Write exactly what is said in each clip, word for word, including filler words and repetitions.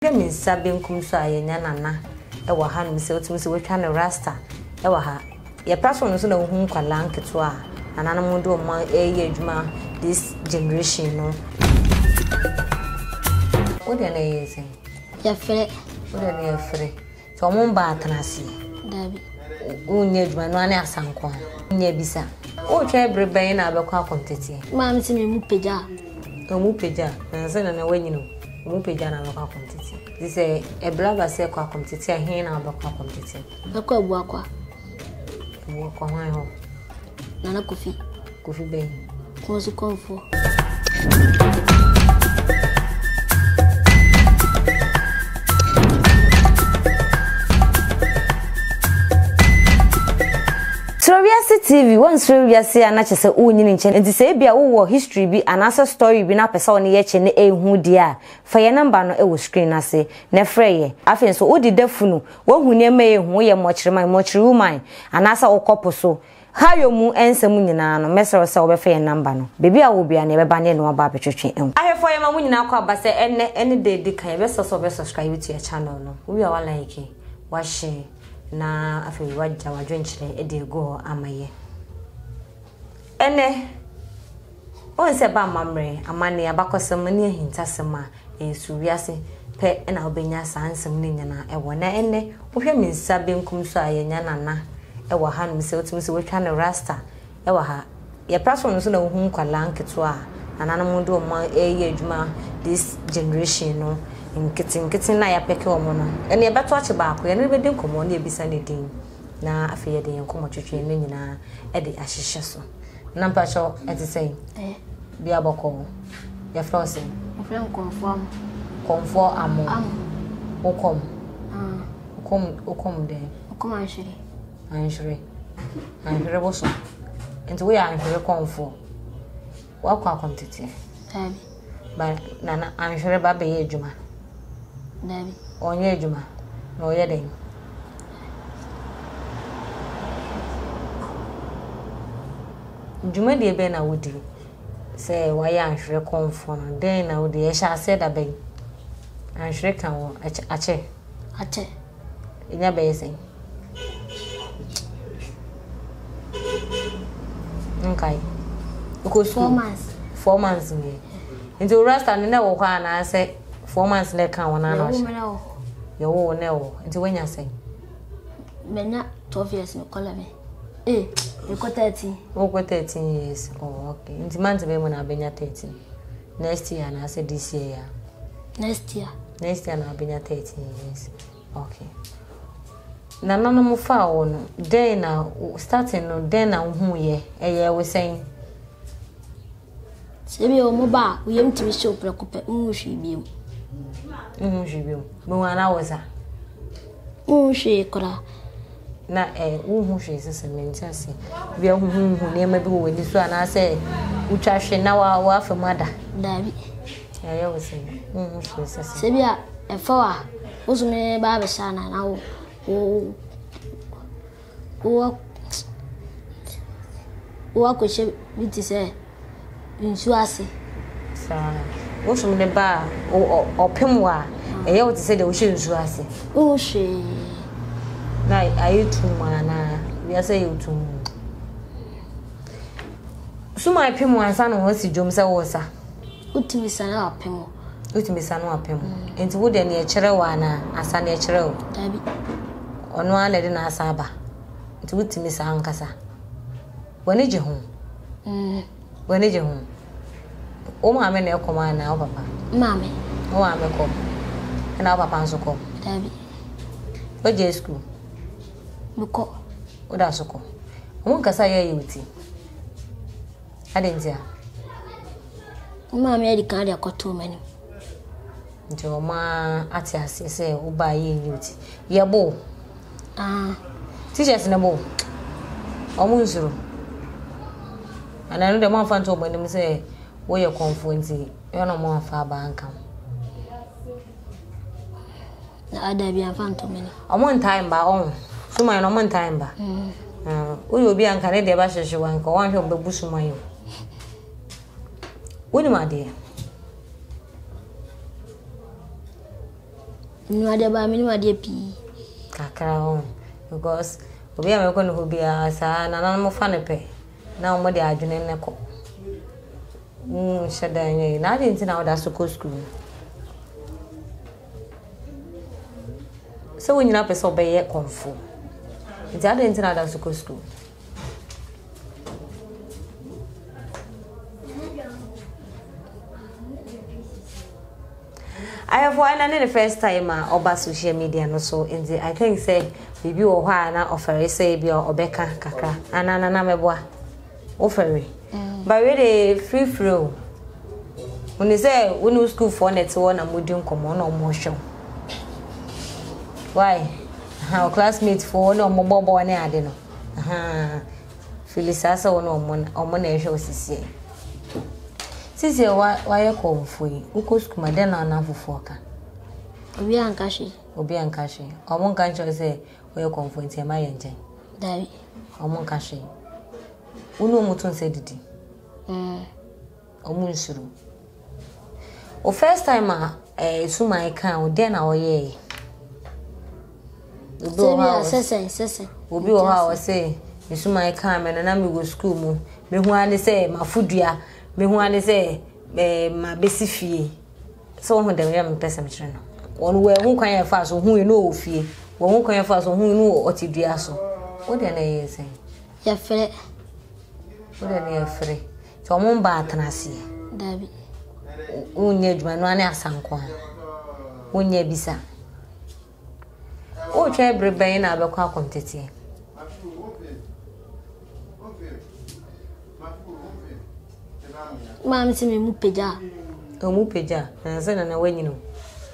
me sabin kum so ayenya nana e wa ha no se otum se wetwa ne rasta e wa ha ye person no so na hu kwala nketo a nana no do ma eye adwuma this generation no what the name is ya fere what the name fere so mo ba atanase dabi unye adwuma no ane asanko unye bisa o twa ebrebe na abekwa kontete ma mi ti me mu peja to mu peja na se na na wanyino mu peja na abekwa kontete this e eblaba se kwa kontete ahin na abekwa kontete akwa bu akwa wo kwa hwan ho nana kofi kofi ben ko su Komfo SuroWiase T V one SuroWiase anache se unyini nche nti se bia wo history bi anasa story bi na pesa one ye che ne ehu dia fa ye number no e wo screen ase na freye afen so odi dafunu wo hu ne ma ehu ye mochirema mochiruman anasa okopo so hayo mu ensem nyina no mesero se wo be fa ye number no bebi a wo bia ne be ba ne no ba betwetwe en ahefo ye ma mu nyina kwa ba se enne enne de de kan ye be so so be subscribe to your channel no wo bia wa like wa share na afi wajja wadwenchire ede go amaye ene on se ba mamre amane abakosem ne ahintasem a SuroWiase pe na obenya sansem ne nyana ewo na ene wohwe minsa benkum so ayenya nana ewo ha no se otum se wetwa ne rasta ewo ha ye person no so na hu kwala nketo a nana no do ma eye adwuma this generation no nkiti nkiti na ya peke omo no ene ye beto ache ba ko ye ne be din komo na ebisa ne din na afi ye den komo twetwe ne nyina e de ahyehye so na mpa cho eti sei eh bia boko ye frose o frem Komfo Amoh Komfo Amoh am okom ah okom okom de okom anhwere anhwere anhwere boso enti we anhwere Komfo wa kwa kontete tabi ba na anhwere ba be ye adwuma dabi onye adwuma no ye den dwuma de be na wodi se wa ya anhwere Komfo no den na wodi ye sha se da be anhwere kan wo ache ache inya be yesen okay because four months four months me into rasta ne na wo kwa na se four months le kan wona na wo yo wo ne wo into wenya say menya twelve years me kola me eh e ko thirteen wo ko thirteen years oh okay into month be mo na benya thirteen next year na say this year ya next year next year na benya thirteen years okay na nana mo fa wo no day na starting no day na hu ye eye we say sebi o mo ba wo yem timi show prekope nhwi biem nhwi biem mo wana woza nhwi kora na eh nhwi sese mentase bia hu hu ne ma bi wo ni so ana se utwa hwe na wa wa famada dabi ya wo se nhwi sese sebi a efa wa ozume ba be sha na na wo wo wo wo ko she biti se nsu ase sa wo so me ba opem wa eye wo ti se de wo she nsu ase o she na ayitu mana bia se yitu suma opem wa sa no ho si jom se wo sa utimi sa na opem utimi sa no opem enti wo de ne e kire wa na asa ne e kire wo dabi ono ana de na asa aba enti utimi sa ankasa wani je ho mm wani je ho o ma me na e koma na o papa mame o wa me kom na o papa nso kom dabi o je school buko o da soko o nkasa ya yuti adentia mame edi kan de akoto mani nti o ma ati ase se o ba ye yuti ye bo ah teachers na bo o mu nsuru ana no de mo afa nto o banim se wo ye Komfo nti yo no mo afa ba anka na adabi afa nto mani o mo time ba on suma no mo time ba mm ah o yo bi anka ne de ba hwehwe wan ko wan hwe obebu suma yo woni ma de No de ba me no ade pi. Kakra ho because obi a me ko no hobi a sa na na mo fa ne pe. Na o mo de adwene ne ko. Mm sheda yen na de ntina o da so ko school. So when you na person be ye Komfo. Nti ade ntina da so ko school. I have one and the first time uh, over social media no so in the I think say bibi wo hwa na offer say bi obeka kakra anana na meboa offer but we dey free flow when you say when you school for net one na modin komo na omo show why our classmates for no omo bobo na ade no aha Felisa so no omo omo na ehwe osisi sisi wa wa ye Komfo yi uko school ma den na na fofo ka Obi ankashi. Obi ankashi. Omo nkancho say we ye Komfo nti ma ye njen. Davi. Omo nkashi. Unu mutun se didi. Mm. Omo nsuru. O first time ah eh suma kan o den na o ye. Obi o ha sesen sesen. Obi o ha o say suma kan me na me go school mu. Me hu ane say mafudua, me hu ane say eh ma besifie. So hu dem ya me person chire no. One way who can fast or who you know fear. One who can fast or who you know what you do. What the name is saying? You're free. What the name free? So, I'm on Batanasi. David. Unye Juan Asanqua. Unye Bisa. Oh, Trebry Bain, I will call quantity. Mammy, see me mupeja. Oh, mupeja. And I said, and I went, you know.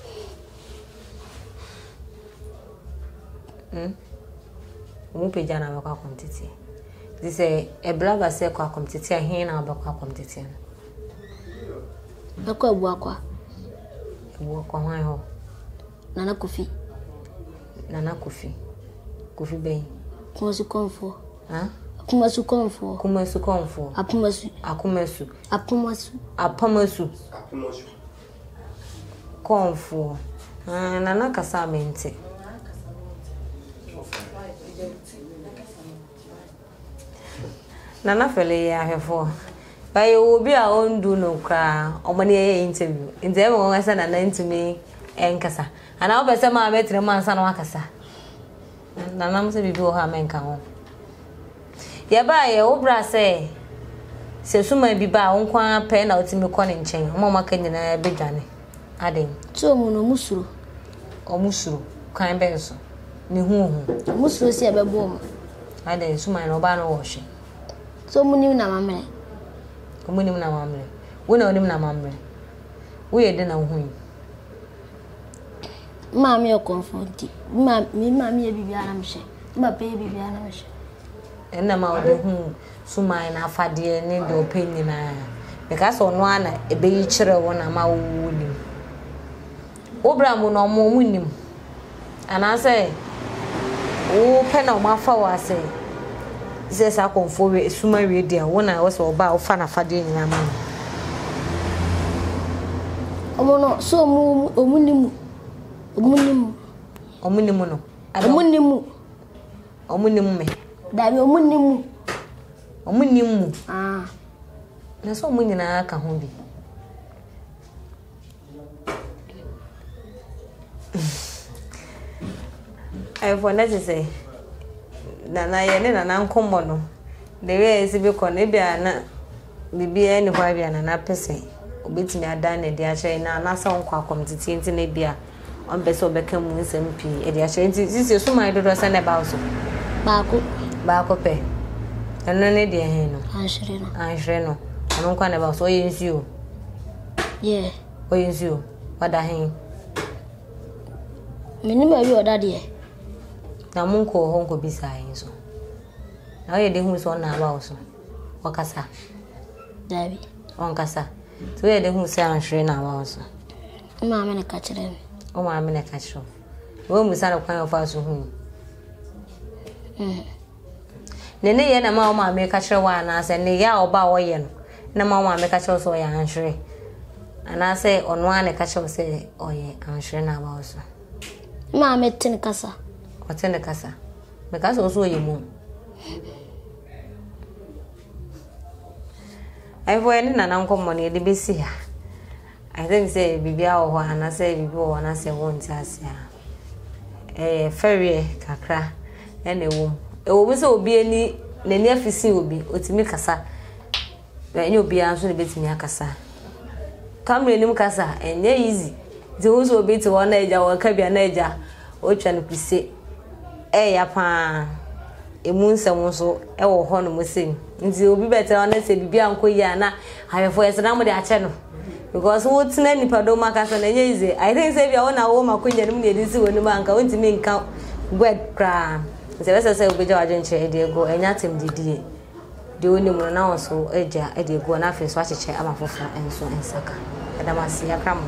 Hmm. Mupeja na bakwa quantity. This say a blogger say kwa quantity here na bakwa quantity. Bakwa ebuakwa. Ebuakwa hwan ho. Nana Kofi. Nana Kofi. Kofi ben. Kumasu Komfo. Ha? Kumasu Komfo. Kumasu Komfo. Apumasu. Akumasu. Apumasu. Apamasu. Apumasu. Komfo. Ah, nana kasa mente. Nana fele ya hefo. By obi a on do no kra. Omani e interview. In them won asa na ntumi enkasa. Ana obese ma betre man sa na wakasa. Nana mo se bibi o ha menka ho. Ye ba ye obra se se suma bi ba won kwa pe na otimi ko ne nchen. Mo maka nyina bedwane. Aden. So mu no musuro. Omusuro kan benso. Ni hu hu. Musuro se e bebo mo. Aden suma no ba no wo hwe. So munim na mamre. Munim na mamre. Wo na onim na mamre. Wo ye de na hu. Mama me Komfo nti. Ma mi mama ye bibia na mhye. Ma pe ye bibia na mhye. Enna ma wo de hu suma na afade ne de openyi na. Because ono ana ebe yi kire wo na ma wo nim. Obra mu no mo munim. Ana say wo pe na o ma fa wa say Zes a Komfo we suma we dia wona was oba ofa na fade nyina ma omo no so mu omunimu omunimu omunimu no omunimu omunimu me dabi omunimu omunimu ah na so mu nyina ka ho bi I for that say Nana ye ne nana nkombo no de we esi bi ko ne bia na bibia ni kwa bia na na pese obetimi ada na de ache na na sa nkwa akomtiti enti na bia on beso beka mu nsem pi e de ache enti sisi so mai dodo sa na ba so ba ko ba ko pe eno ne de he no anhire no anhire no anu nkwa na ba so ye nsuo yeah o ye nsuo wada he meni ba bi oda de na munko ho nko bisa hinso na ye de hu so na ba so wakasa dabi on kasa so ye de hu se anhwe na ba so ma me na ka kire me o ma me na ka kire wo mu sa na kwan fa so hu mm ne ne ye na ma o ma me ka kire wa na se ne ya o ba wo ye no na ma o ma me ka kire so ya anhwe ana se ono ane ka kire se o ye anhwe na ba so Ma me tin kasa. What's in the casa? Because also you moon. I've went in an uncle money the B C. I think say Bibia or and I say before and I say won't as a ferry kakra and a womb. It will also be any near fishing will be Otimi Casa. Then you'll be answering a bit me a casa. Come in casa and yeah, easy. The also be to one age or cabby an age or trying to say, eh, apa. A moon someone so ever honor was saying. It will be better on us, Bibia and Koyana. I have for a number of channel. Because what's any Padoma Castle and easy. I think say your own woman queen and me this when the man going to mean count wet cram. The rest of the video agency, Diego, and not him did. The only one now so Edia, Eddie go and after swatch a chair, I'm a fofa and so and Saka. And I must see a cram.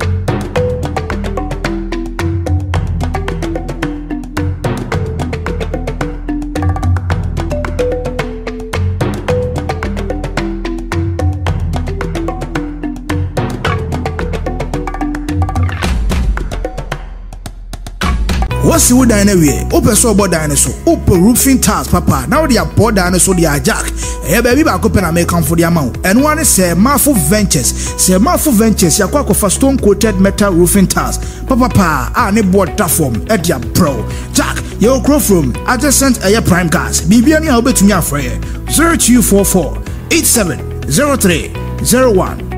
What's the wood anyway? Open so board dinosaur, open roofing tiles, papa. Now they are board dinosaur, they are jack. Hey, baby, back open and make come for the amount. And one is say Komfo Ventures. Say Komfo Ventures, ya kwa for stone coated metal roofing tiles. Papa, pa, ah, ne board platform, Edia Pro. Jack, your crow from adjacent air prime cars. Bibiani, I'll bet me a free. zero two four four eight seven zero three zero one.